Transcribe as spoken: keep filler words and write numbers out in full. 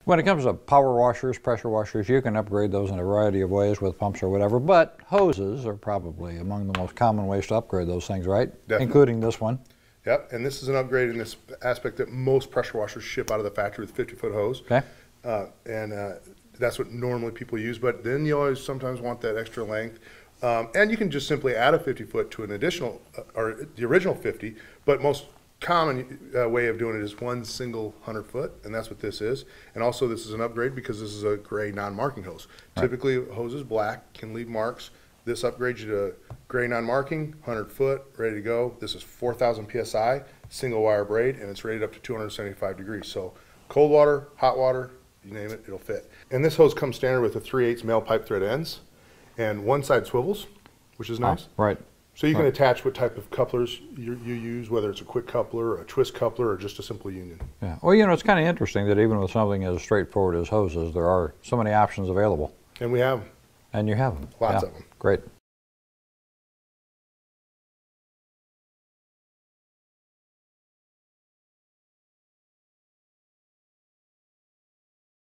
When it comes to power washers, pressure washers, you can upgrade those in a variety of ways with pumps or whatever, but hoses are probably among the most common ways to upgrade those things, right? Definitely. Including this one. Yep, and this is an upgrade in this aspect that most pressure washers ship out of the factory with fifty foot hose. Okay. Uh, and uh, that's what normally people use, but then you always sometimes want that extra length. Um, and you can just simply add a fifty foot to an additional, uh, or the original fifty, but most common uh, way of doing it is one single one hundred foot, and that's what this is. And also this is an upgrade because this is a gray non-marking hose. Right. Typically hose is black, can leave marks. This upgrades you to gray non-marking, one hundred foot, ready to go. This is four thousand P S I, single wire braid, and it's rated up to two hundred seventy-five degrees. So cold water, hot water, you name it, it'll fit. And this hose comes standard with the three eighths male pipe thread ends, and one side swivels, which is nice. Oh, right. So you can right. attach what type of couplers you, you use, whether it's a quick coupler, a twist coupler, or just a simple union. Yeah. Well, you know, it's kind of interesting that even with something as straightforward as hoses, there are so many options available. And we have And you have them. lots yeah. of them. Great.